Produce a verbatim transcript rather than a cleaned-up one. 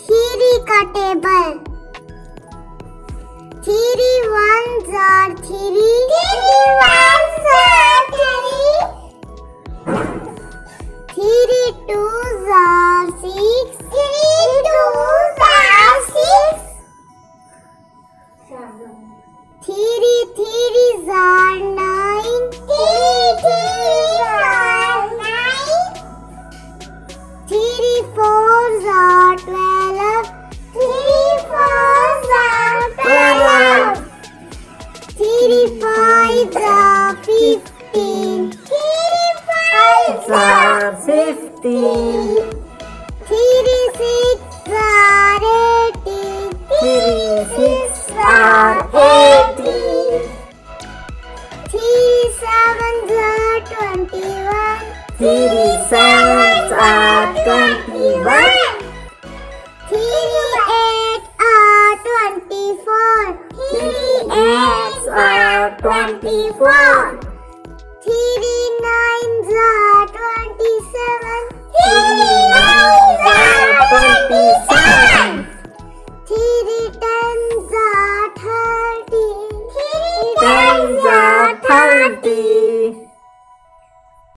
Three का table. Three ones are three, three ones are three, three twos are six, three twos are six, three threes are nine, three threes are nine, three fours are twelve, three fours are twelve, three fives are fifteen, three fives are fifteen, three six are eighteen, three six are eighteen, three sevens are twenty one, three sevens are twenty one, three eight are twenty four, three eights are twenty four, three nines are twenty seven, three nines are twenty seven, three tens are thirty, tens are thirty,